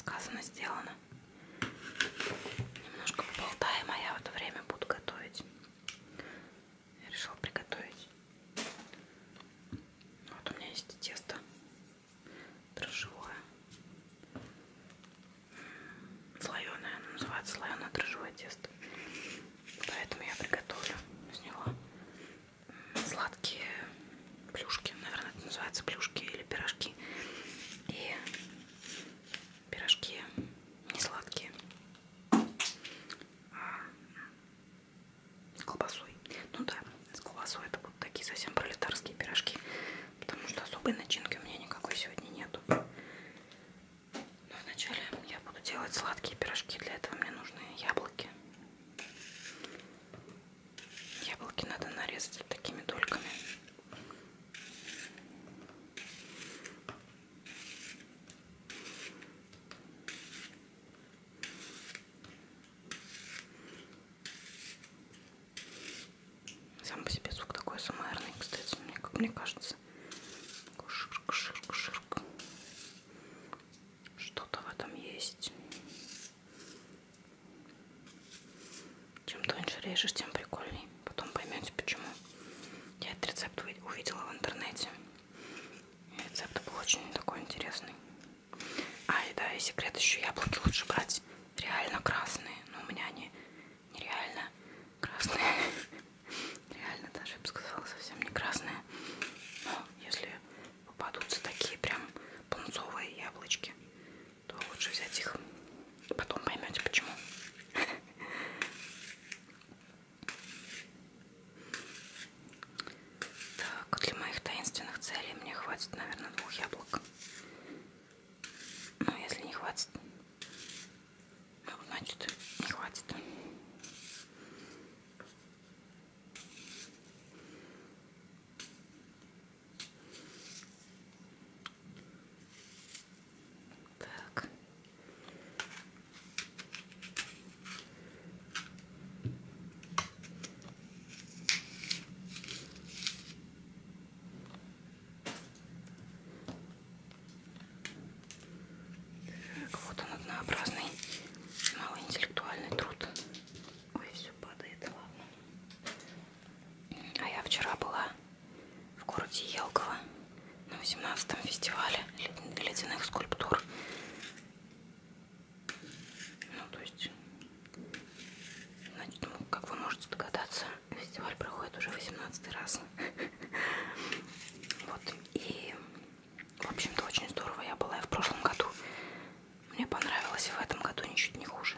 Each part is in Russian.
сказано, сделано. Немножко поболтаем, а я в это время буду готовить. Я решила приготовить. Вот у меня есть тесто дрожжевое. Слоеное, оно называется слоеное дрожжевое тесто. Поэтому я приготовлю из него сладкие плюшки. Наверное, это называется плюшки или пирожки. И пирожки не сладкие, а с колбасой. Ну да, с колбасой это будут такие совсем пролетарские пирожки, потому что особой начинки у меня никакой сегодня нету. Но вначале я буду делать сладкие пирожки. Для этого мне нужны яблоки. Яблоки надо нарезать такими дольками. Сам по себе звук такой АСМРный, кстати, мне кажется. Ширк-ширк-ширк. Что-то в этом есть. Чем тоньше режешь, тем прикольней. Потом поймете почему. Я этот рецепт увидела в интернете. И рецепт был очень такой интересный. А, и да, и секрет еще: яблоки лучше брать реально красные. Но у меня они нереально красные. Реально даже, я бы сказала, совсем не красные. Но если попадутся такие прям пунцовые яблочки, то лучше взять их. Потом поймете почему. Так, для моих таинственных целей мне хватит, наверное, 2 яблок. Но если не хватит, ну, значит, не хватит. Так. Так, вот он, однообразный, малоинтеллектуальный труд. Ой, все падает, ладно. А я вчера была в городе Елгово на 18-м фестивале ледяных скульптур. Ну, то есть, значит, ну, как вы можете догадаться, фестиваль проходит уже 18-й раз. Вот, и, в общем-то, очень здорово. Я была и в прошлом году. Мне понравилось, и в этом году ничуть не хуже.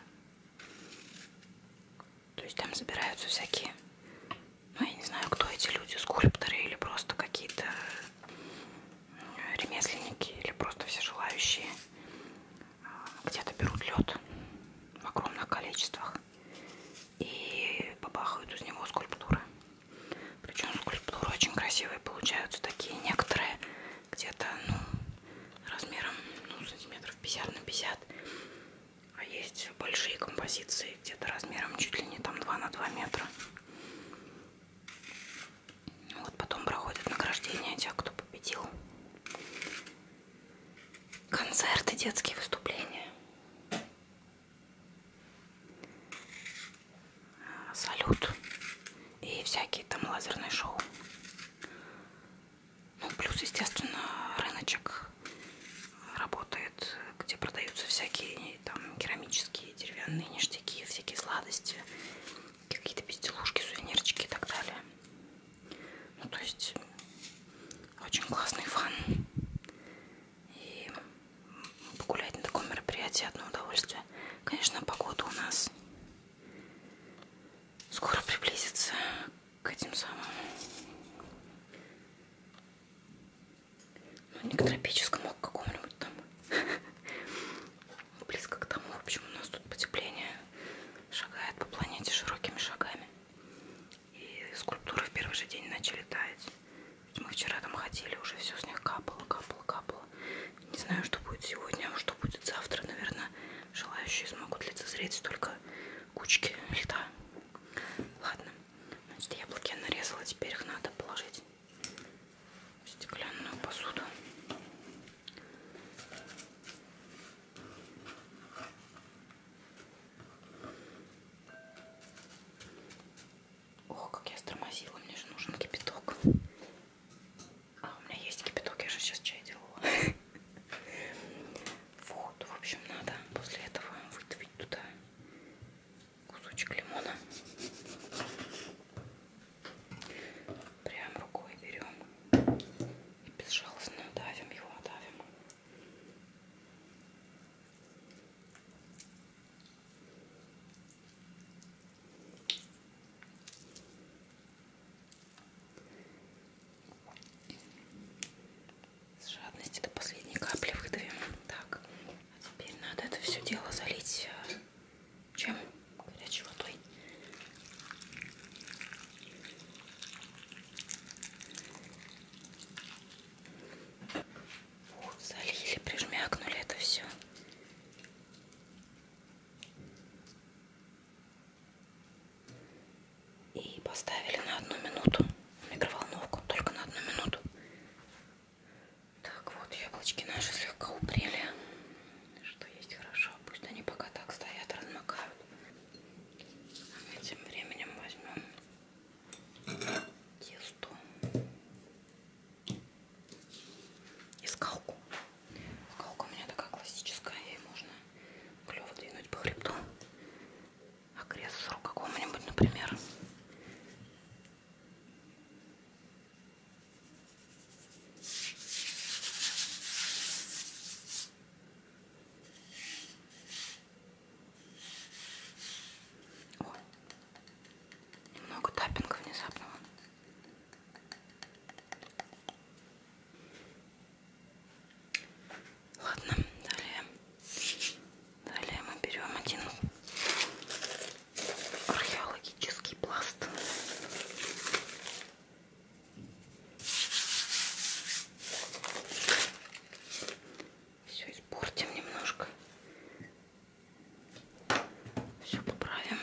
То есть там собираются всякие, ну, я не знаю, кто эти люди, скульпторы или просто какие-то ремесленники, или просто все желающие. Где-то берут лед в огромных количествах и бабахают из него скульптуры. Причем скульптуры очень красивые получаются, такие некоторые где-то, ну, размером, ну, сантиметров 50 на 50. А есть большие композиции, где-то размером чуть ли не там 2 на 2 метра. Вот потом проходят награждения тех, кто победил. Концерты, детские выступления. Салют. И всякие там лазерные шоу. Ну, плюс, естественно, рыночек работает, где продаются всякие там керамические, деревянные ништяки, всякие сладости, какие-то безделушки, сувенирчики и так далее. Ну, то есть, очень классный фан. И погулять на таком мероприятии одно удовольствие. Конечно, погода у нас скоро приблизится к этим самым, ну, не к тропическому, а к какому-нибудь там близко к тому. В общем, у нас тут потепление шагает по планете широкими шагами. И скульптуры в первый же день начали таять. Мы вчера там ходили, уже все, снег капало, капало, капало. Не знаю, что будет сегодня, а что будет завтра. Наверное, желающие смогут лицезреть столько кучки льда. Ладно, значит, яблоки я нарезала, теперь их надо например. О, немного таппинга внезапного. Ладно, далее мы берем один археологический пласт. Все испортим немножко. Все поправим.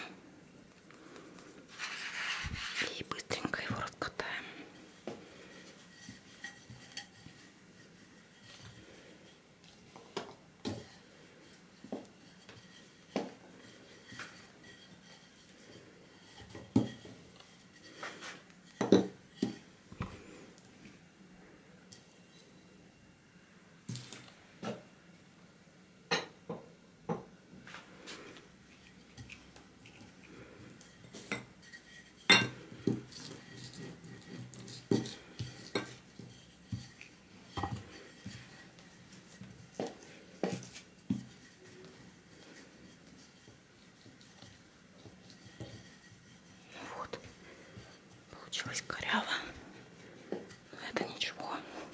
И быстренько его раскатаем. Вот, получилось коряво, но это ничего.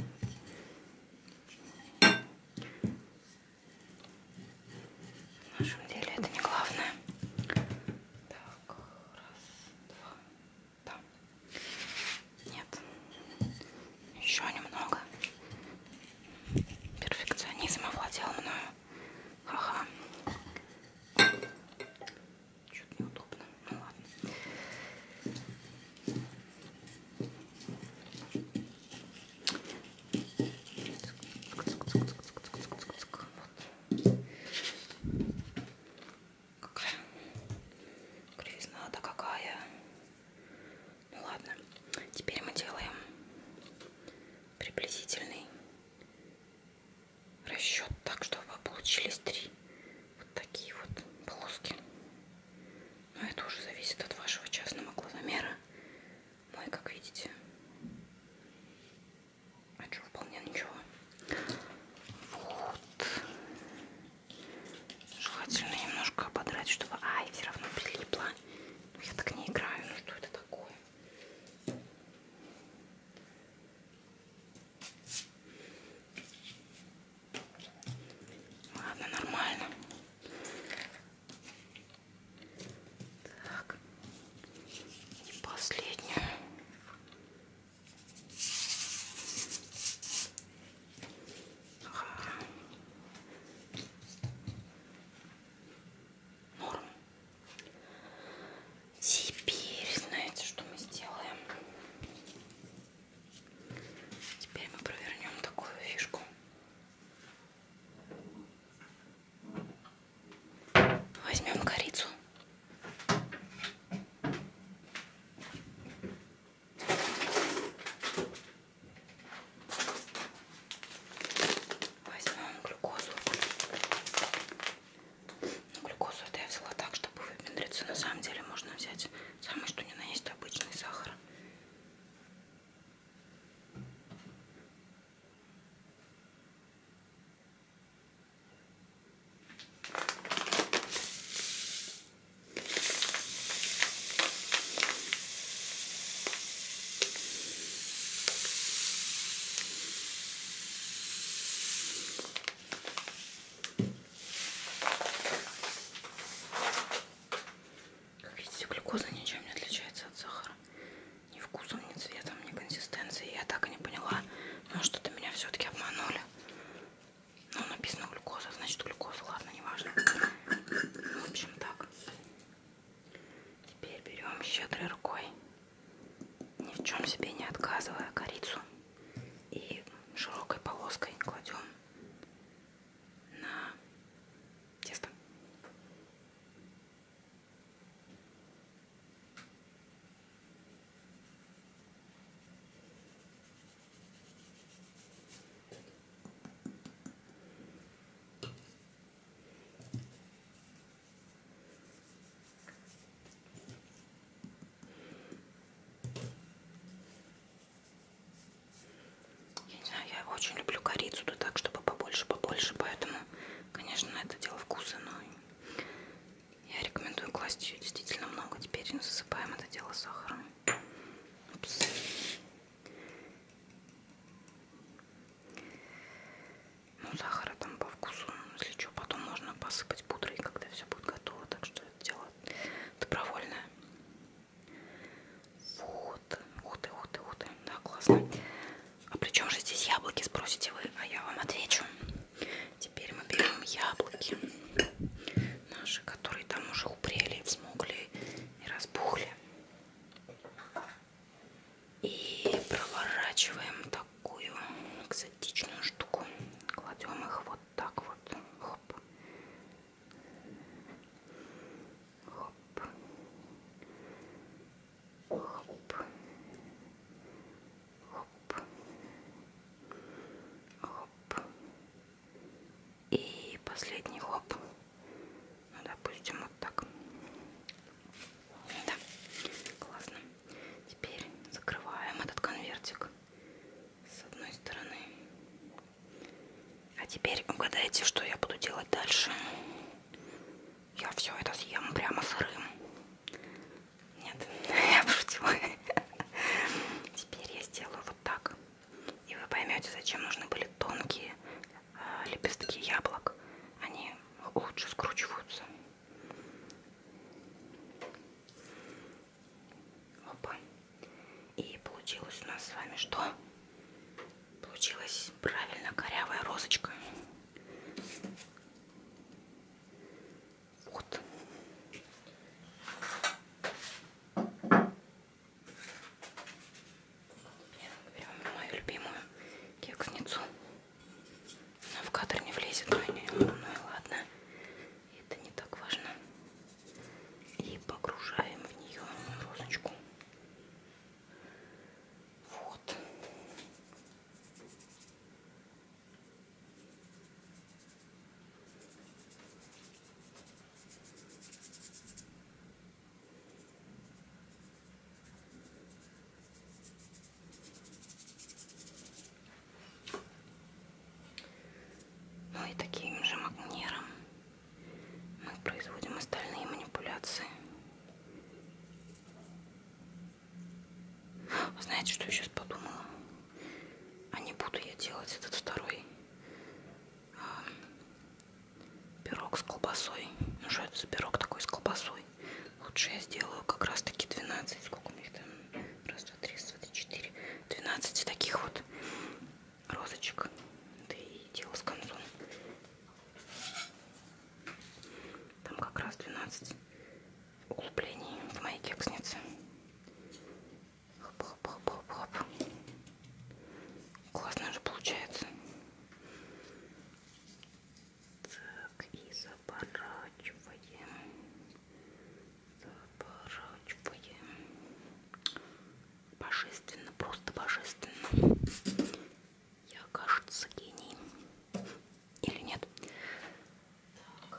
В нашем деле это не главное. Так, раз, два, да. Нет, еще немного. Перфекционизм овладел мною. Ха-ха. Чуть неудобно. Ну ладно. Какая кривизна-то какая. Ну ладно. Теперь мы делаем приблизительный расчет так, чтобы получились 3 вот такие вот полоски. Но это уже зависит от вашего частного глазомера. Мой, как видите, а что, вполне ничего. Вот. Желательно немножко ободрать, чтобы... Ай, все равно прилипло. Я так не играю, ну что это такое? Ладно, нормально. Так. И последнюю. Ага. Норм. Теперь, знаете, что мы сделаем? Теперь мы провернем такую фишку. Возьмем корицу. Возьмем глюкозу. Глюкозу это я взяла так, чтобы выпендриться. На самом деле можно взять самый что ни на есть обычный сахар. очень люблю корицу, да так, чтобы побольше, поэтому, конечно, это дело вкуса, но я рекомендую класть ее действительно много. Теперь засыпаем это дело сахаром. Упс. Ну, сахара там по вкусу, если что, потом можно посыпать пудрой, когда все будет готово, так что это дело добровольное. Вот, ух ты, да, классно. А при чем же здесь яблоки, спросите вы, а я вам отвечу. Теперь мы берем яблоки наши, которые там уже упрели, взмокли и разбухли. И проворачиваем такую экзотичную штуку. Кладем их вот так вот. Хоп. Хоп. Хоп. Хоп. Хоп. И последний хоп. Ну, допустим, вот так. Да, классно. Теперь закрываем этот конвертик с одной стороны. А теперь угадайте, что я буду делать дальше. Я все это съем прямо сырым. Нет, я пошутила. Теперь я сделаю вот так. И вы поймете, зачем нужны были тонкие лепестки яблок. Они лучше скручиваются. Опа. И получилось у нас с вами что? Получилась правильно корявая розочка. Вот. Берем мою любимую кексницу. Она в кадр не влезет, ну и ладно. Это не так важно. И погружаем в нее розочку. Вот. Ну и таким же манером мы производим остальные манипуляции. Вы знаете, что я сейчас подумала? А не буду я делать этот второй пирог с колбасой. Ну что это за пирог такой с колбасой? Лучше я сделаю как раз таки 12. Сколько у них там? Раз, два, три, 4. 12 таких вот розочек. Да и дело с концом. Там как раз 12 углублений в моей кекснице. Хоп-хоп-хоп-хоп-хоп. Классно же получается. Так, и заворачиваем. Заворачиваем. Божественно, просто божественно. Я, кажется, гений. Или нет? Так.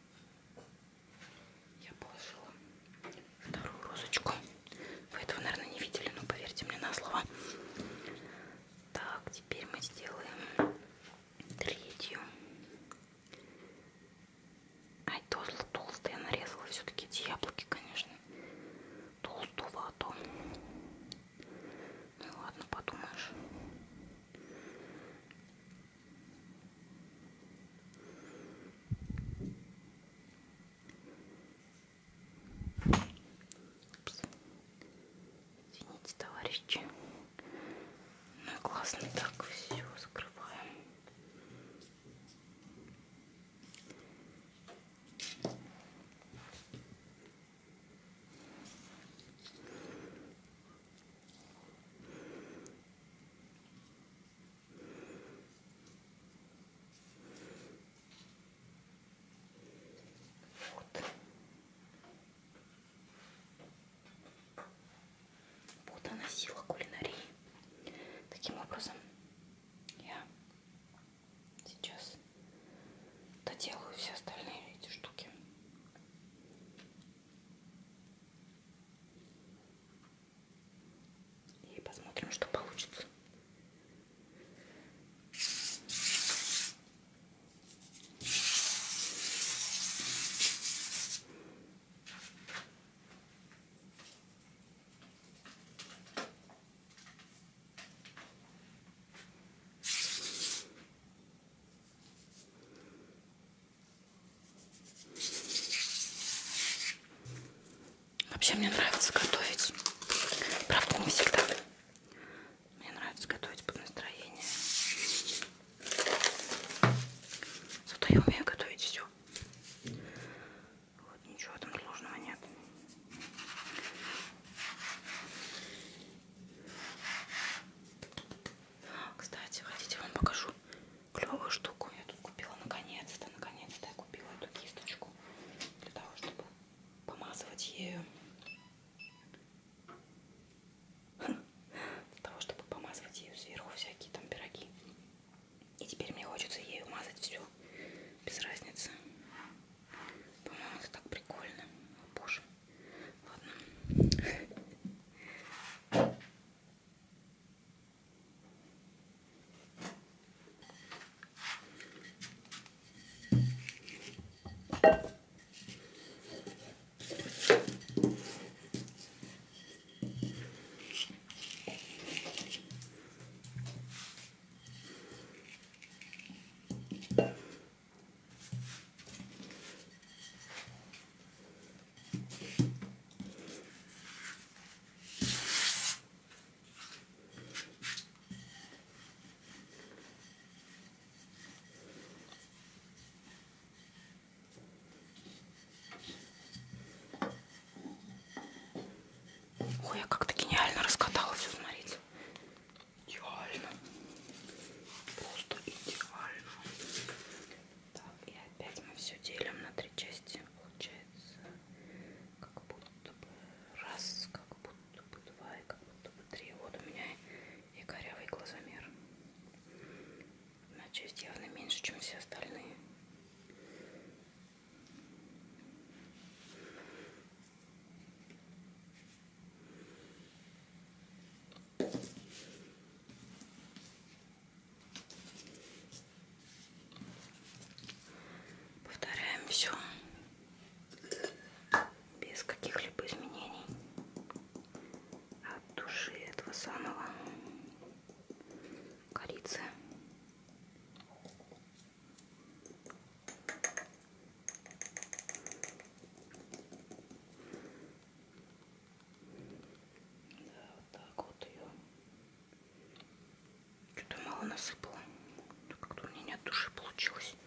Я положила вторую розочку. Вы этого, наверное, не видели, но поверьте мне на слово. Так, теперь мы сделаем третью. Ай, толсто я нарезала все-таки эти яблоки, конечно. Толстовато. Ну и ладно, подумаешь. Упс. Извините, товарищи. Ну и классно. Так, все, закрываем. Вот. Вот она, сила кулинарии. Таким образом, я сейчас доделаю все остальные эти штуки. И посмотрим, что получится. Вообще мне нравится готовить. Правда, не всегда. Мне нравится готовить под настроение. Зато я умею готовить все. Вот, ничего там сложного нет. Кстати, хотите, вам покажу клевую штуку. Я тут купила наконец-то я купила эту кисточку для того, чтобы помазывать ею. Для того, чтобы помазывать ею сверху всякие там пироги. И теперь мне хочется ею мазать все, без разницы. По-моему, это так прикольно. О, боже. Ладно. Ой, я как-то гениально раскатала все, смотрите. Идеально. Просто идеально. Так, и опять мы все делим на 3 части. Получается, как будто бы раз, как будто бы 2 и как будто бы 3. Вот у меня и корявый глазомер. Одна часть явно меньше, чем все остальные. Повторяем все без каких-либо изменений от души этого самого корицы. Да, вот так вот ее. Что-то мало насыпала. Как-то у меня не от души получилось.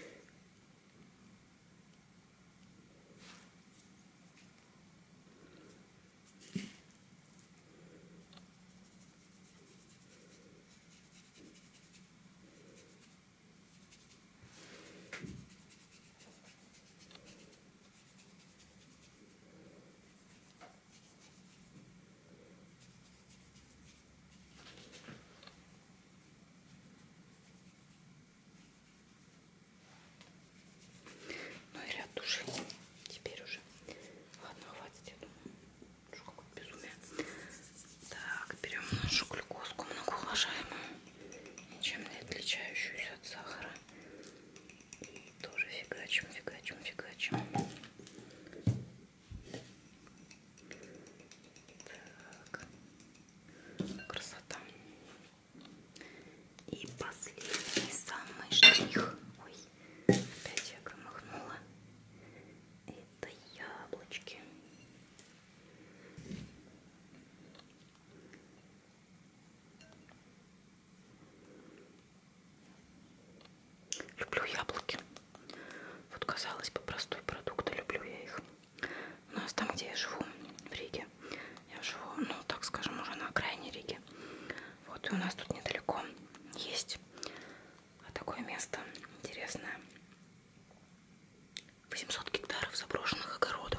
Ну или от души. Теперь уже. Ладно, хватит, я думаю. Что какое-то безумие. Так, берем нашу глюкозку многоуважаемую, ничем не отличающуюся от сахара. И тоже фигачим, фигачим, фигачим. Так. Красота. И последний самый штрих. Ой, опять я громыхнула. Это яблочки. Люблю яблоки. Вот, казалось бы, простой продукт, а люблю я их. У нас там, где я живу, в Риге, я живу, ну, так скажем, уже на окраине Риги. Вот, и у нас тут недалеко есть такое место интересное. 800 гектаров заброшенных огородов.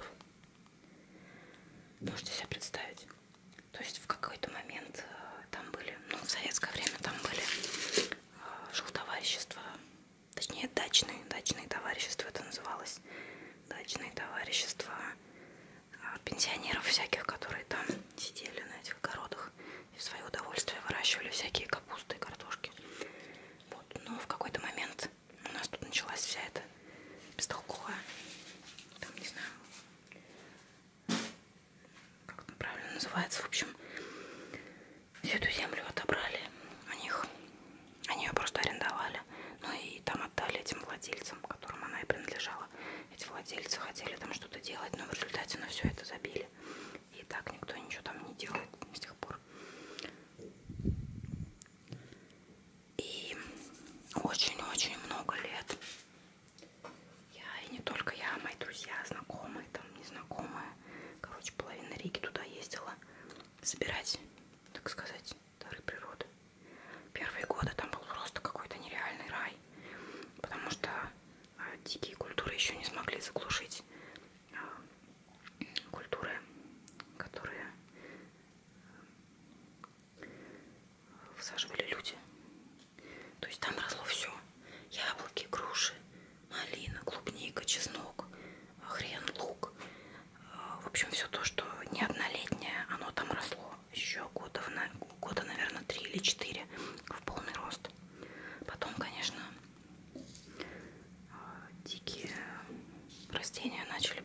Можете себе представить? То есть в какой-то момент там были, ну, в советское время там были жилтоварищества, точнее дачные товарищества это называлось. Дачные товарищества пенсионеров всяких, которые там сидели на этих огородах и в свое удовольствие выращивали всякие капусты и картошки. Вот. Но в какой-то момент у нас тут началась вся эта бестолковая, там, не знаю, как это правильно называется, в общем, всю эту землю отобрали у них, они ее просто арендовали, ну и там отдали этим владельцам, которым она и принадлежала. Эти владельцы хотели там что-то делать, но в результате на все это забили.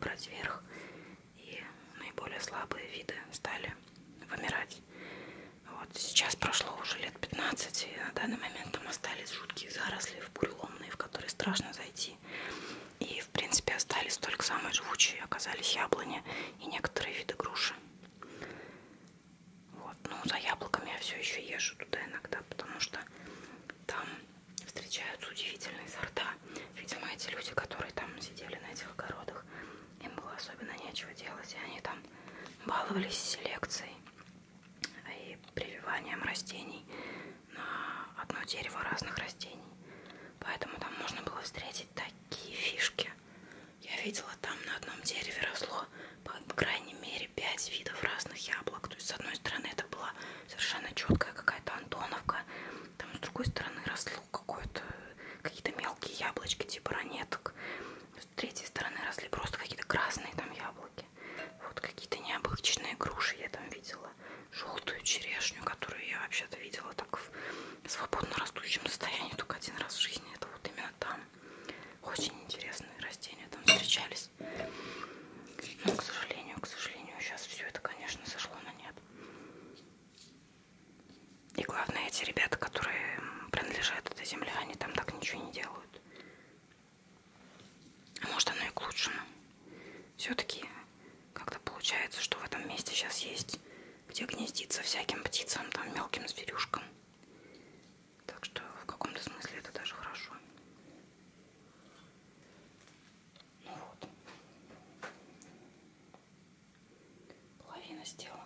брать верх, и наиболее слабые виды стали вымирать. Вот. Сейчас прошло уже лет 15, и на данный момент там остались жуткие заросли в буреломные, в которые страшно зайти. И, в принципе, остались только самые живучие, оказались яблони и некоторые виды груши. Вот. Ну, за яблоками я все еще езжу туда иногда, потому что там встречаются удивительные сорта. Видимо, эти люди, которые там сидели на этих огородах, им было особенно нечего делать, и они там баловались селекцией и прививанием растений на одно дерево разных растений. Поэтому там можно было встретить такие фишки. Я видела, там на одном дереве росло по крайней мере 5 видов разных яблок. То есть с одной стороны это была совершенно четкая какая-то антоновка, там с другой стороны росло какие-то мелкие яблочки типа ранеток, с третьей стороны росли просто какие-то красные там яблоки. Вот какие-то необычные груши я там видела, желтую черешню, которую я вообще-то видела так в свободно растущем состоянии только один раз в жизни. Это вот именно там. Очень интересные растения там встречались. Но, к сожалению, сейчас все это, конечно, сошло на нет. И главное, эти ребята, которые принадлежат этой земле, они там так ничего не делают. А может, оно и к лучшему. Все-таки как-то получается, что в этом месте сейчас есть где гнездиться всяким птицам, там, мелким зверюшкам. Так что в каком-то смысле это даже хорошо. Ну вот. Половина сделана.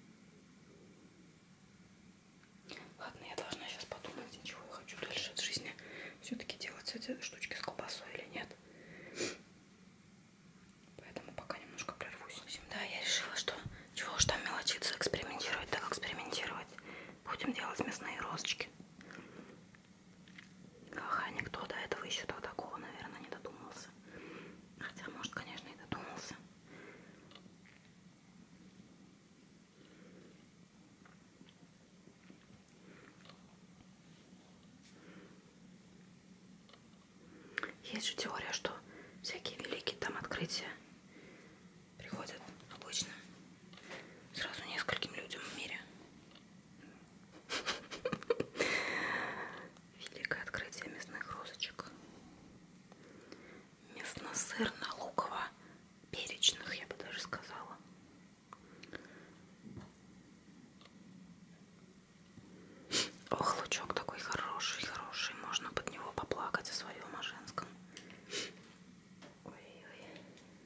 Ладно, я должна сейчас подумать, чего я хочу дальше от жизни. Все-таки делать эти штучки с колбасой или нет. Поэтому пока немножко прервусь. Да, я решила, что чего уж там мелочиться, экспериментировать, так экспериментировать. Будем делать мясные розочки. Ага, никто до этого еще до такого, наверное, не додумался. Хотя, может, конечно, и додумался. Есть же теория, что всякие великие там открытия приходят обычно сразу нескольким людям в мире. Великое открытие мясных розочек. Мясно-сырно-луково-перечных, я бы даже сказала. Ох, лучок такой хороший, можно под него поплакать о своем, о женском. Ой-ой.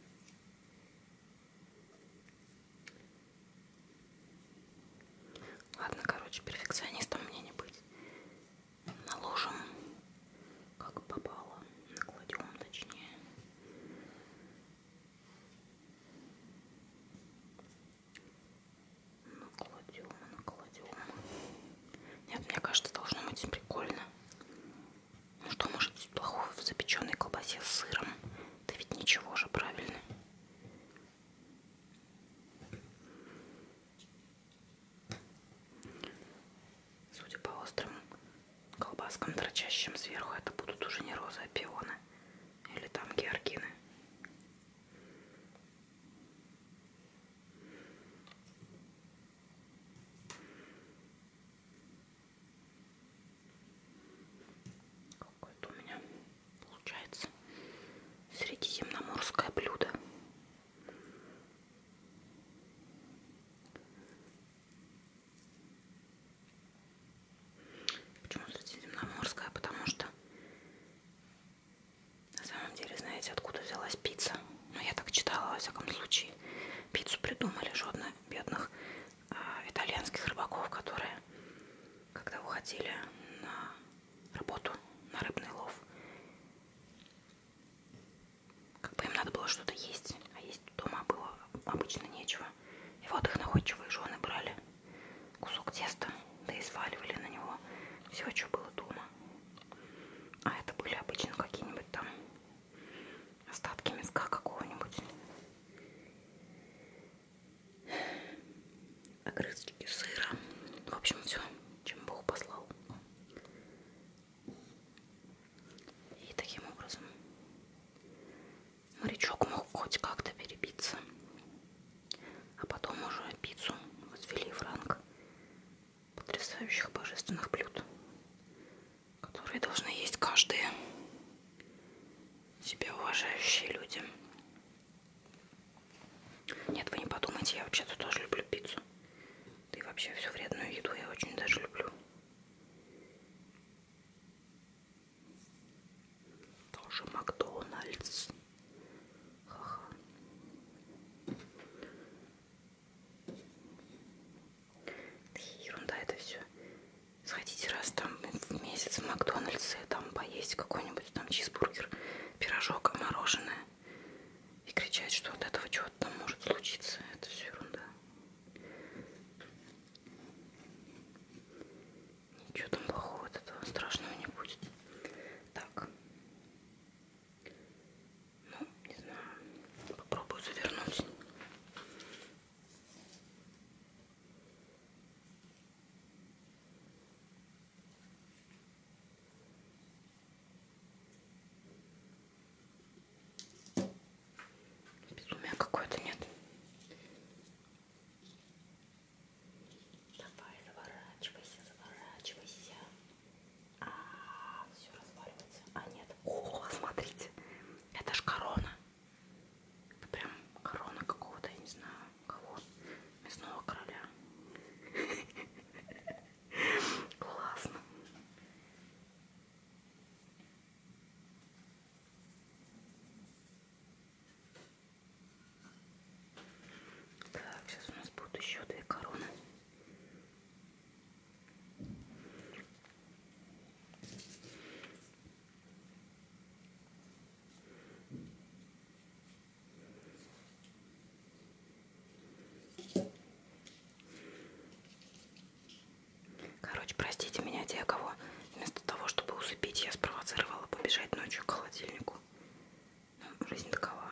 Ладно, короче, перфекционистом мне не быть. Наложим, как попало, накладем, точнее. Накладем. Нет, мне кажется, должно быть прикольно. Ну что может быть плохого в запеченной колбасе с сыром? Да ведь ничего же, правильно? Судя по острым колбаскам, торчащим сверху, это будут уже не розы, а пионы. Или там георгины. Какое-то у меня получается средиземноморское блюдо. Почему средиземноморская? Потому что на самом деле, знаете, откуда взялась пицца? Ну, я так читала, во всяком случае. Пиццу придумали жодно бедных итальянских рыбаков, которые, когда уходили на работу, на рыбный лов, как бы им надо было что-то есть, а есть дома было обычно нечего. И вот их находчивые жены брали кусок теста, да и сваливали на него все, что было дома. А это были обычно какие-нибудь там остатки мяска какого-нибудь, огрызки сыра, в общем, все, чем Бог послал. И таким образом морячок мог хоть как-то любящие люди. Нет, вы не подумайте, я вообще-то тоже люблю пиццу. Да и вообще всю вредную еду я очень даже люблю. Тоже Макдональдс. Ха-ха. Да ерунда это все. Сходите раз там в месяц в Макдональдс и там поесть какой-нибудь там чизбургер, пирожок и мороженое. И кричать, что от этого чего-то там может случиться. Это все ерунда. Ничего там плохого от этого страшного не будет. Так. Ну, не знаю. Попробую завернуть. Безумие какое-то, нет? Давай, заворачивайся, заворачивайся. Все разваливается. А нет. О, смотрите. Это ж корона. Это прям корона какого-то, я не знаю, кого. Мясного короля. Классно. Так, сейчас у нас будут еще 2 короны. Короче, простите меня, те, кого вместо того, чтобы усыпить, я спровоцировала побежать ночью к холодильнику. Ну, жизнь такова.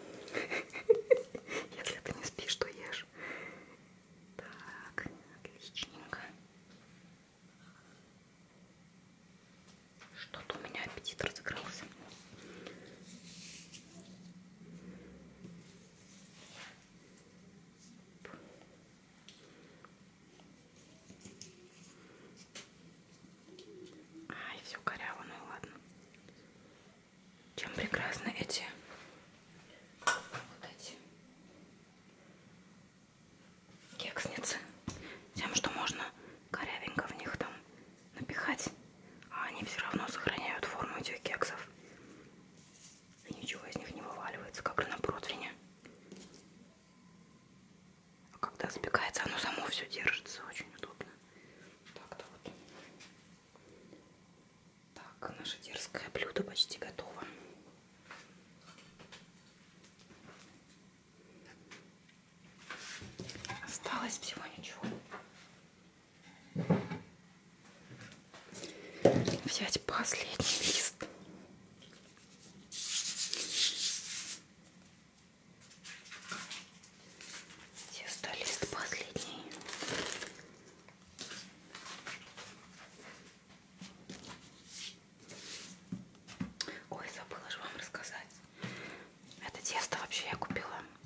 Если ты не спишь, то ешь. Так, отличненько. Что-то у меня аппетит разыгрался. Ай, все коряво, ну ладно. Чем прекрасны эти вот эти кексницы? Тем, что можно корявенько в них там напихать, а они все равно сохраняют форму этих кексов. И ничего из них не вываливается, как и на противне. А когда запекается, оно само все держится, очень удобно. Так-то вот. Так, наше дерзкое блюдо почти готово. Осталось всего ничего. Взять последний лист. Тесто лист последний. Ой, забыла же вам рассказать. Это тесто вообще я купила.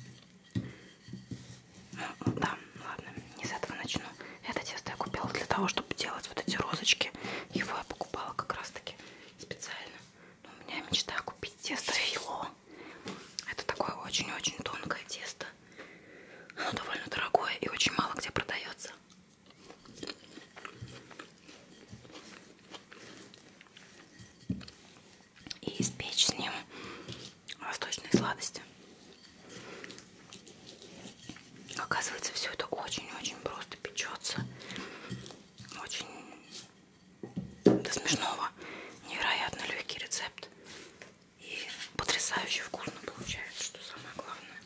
Ну, да, ладно, не с этого начну. Это тесто я купила для того, чтобы делать вот эти розочки. Его я покупала как раз таки специально. Но у меня мечта купить тесто фило. Это такое очень-очень тонкое тесто. Оно довольно дорогое и очень мало где продается. И испечь с ним восточные сладости. Оказывается, все это очень-очень просто печется. Очень до смешного. Невероятно легкий рецепт. И потрясающе вкусно получается, что самое главное.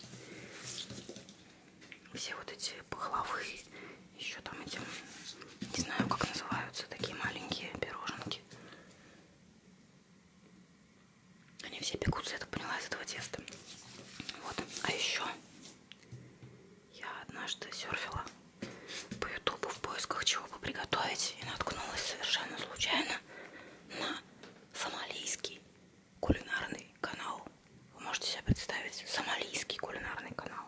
Все вот эти пахлавы, еще там эти, не знаю, как называются, такие маленькие пироженки. Они все пекутся, я так поняла, из этого теста. Вот. А еще я однажды серфила по ютубу в поисках чего бы приготовить и наткнулась совершенно случайно на сомалийский кулинарный канал. Вы можете себе представить сомалийский кулинарный канал.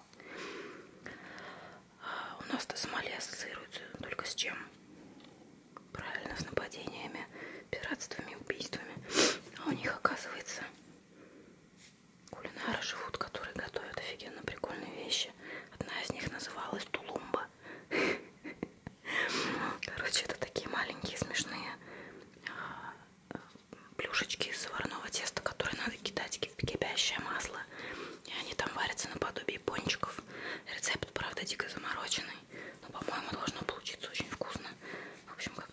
У нас-то Сомали ассоциируется только с чем? Правильно, с нападениями, пиратствами, убийствами. А у них, оказывается, кулинарный варится наподобие пончиков. Рецепт, правда, дико замороченный, но, по-моему, должно получиться очень вкусно. В общем, как